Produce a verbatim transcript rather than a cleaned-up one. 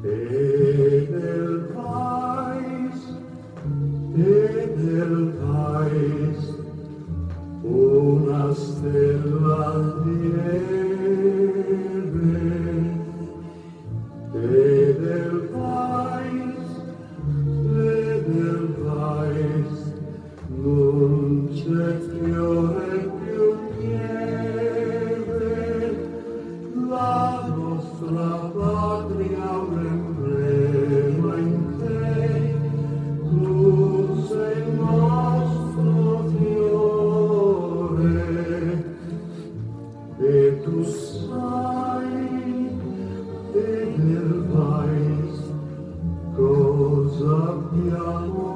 Edelweiss, Edelweiss, una stella lieve. Edelweiss, Edelweiss, non c'è fiore più lieve, la nostra patria un emblema in te, tu sei il nostro fiore, e tu sai, Edelweiss, cosa abbiamo